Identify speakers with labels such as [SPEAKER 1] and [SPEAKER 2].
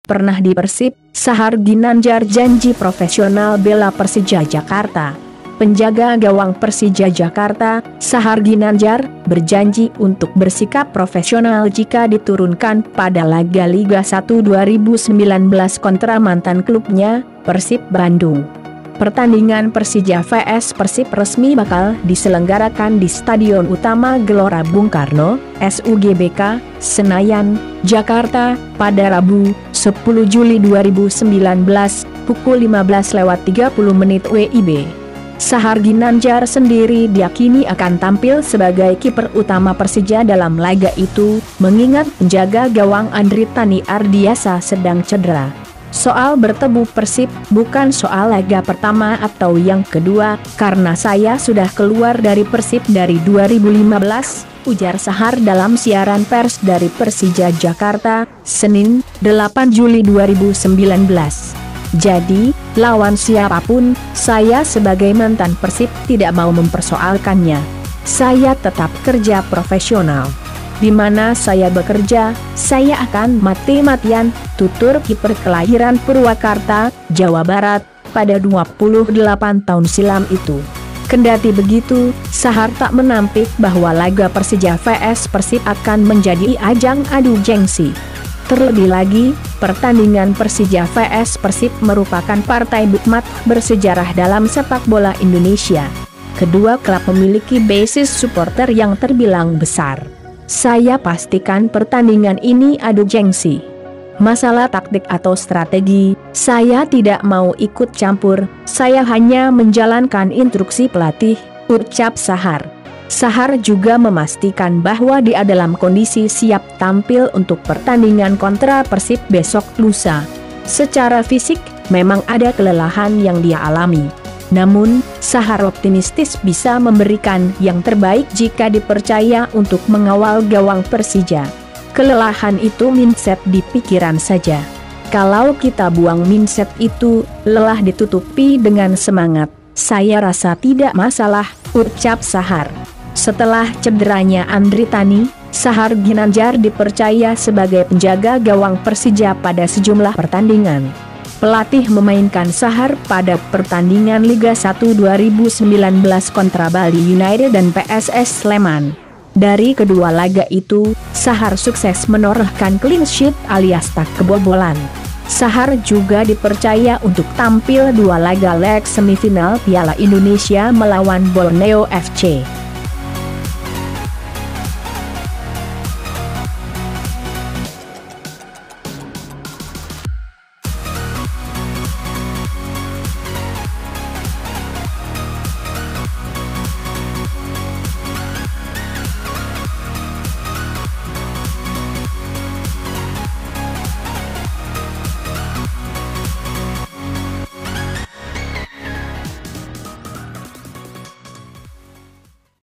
[SPEAKER 1] pernah di Persib, Sahar Ginanjar janji profesional bela Persija Jakarta. Penjaga gawang Persija Jakarta, Sahar Ginanjar, berjanji untuk bersikap profesional jika diturunkan pada laga Liga 1 2019 kontra mantan klubnya, Persib Bandung. Pertandingan Persija vs Persib resmi bakal diselenggarakan di Stadion Utama Gelora Bung Karno, SUGBK, Senayan, Jakarta, pada Rabu, 10 Juli 2019, pukul 15.30 WIB. Sahar Ginanjar sendiri diyakini akan tampil sebagai kiper utama Persija dalam laga itu, mengingat penjaga gawang Andri Tani Ardiasa sedang cedera. Soal bertemu Persib bukan soal laga pertama atau yang kedua, karena saya sudah keluar dari Persib dari 2015, ujar Sahar dalam siaran pers dari Persija Jakarta, Senin, 8 Juli 2019. Jadi, lawan siapapun, saya sebagai mantan Persib tidak mau mempersoalkannya. Saya tetap kerja profesional. Di mana saya bekerja, saya akan mati-matian, tutur kiper kelahiran Purwakarta, Jawa Barat, pada 28 tahun silam itu. Kendati begitu, Sahar tak menampik bahwa laga Persija vs Persib akan menjadi ajang adu gengsi. Terlebih lagi, pertandingan Persija vs Persib merupakan partai bukmat bersejarah dalam sepak bola Indonesia. Kedua klub memiliki basis supporter yang terbilang besar. Saya pastikan pertandingan ini adu gengsi. Masalah taktik atau strategi, saya tidak mau ikut campur, saya hanya menjalankan instruksi pelatih, ucap Sahar. Sahar juga memastikan bahwa dia dalam kondisi siap tampil untuk pertandingan kontra Persib besok lusa. Secara fisik, memang ada kelelahan yang dia alami. Namun, Sahar optimistis bisa memberikan yang terbaik jika dipercaya untuk mengawal gawang Persija. Kelelahan itu mindset di pikiran saja. Kalau kita buang mindset itu, lelah ditutupi dengan semangat, saya rasa tidak masalah, ucap Sahar. Setelah cederanya Andri Tani, Sahar Ginanjar dipercaya sebagai penjaga gawang Persija pada sejumlah pertandingan. Pelatih memainkan Sahar pada pertandingan Liga 1 2019 kontra Bali United dan PSS Sleman. Dari kedua laga itu, Sahar sukses menorehkan clean sheet alias tak kebobolan. Sahar juga dipercaya untuk tampil dua laga leg semifinal Piala Indonesia melawan Borneo FC.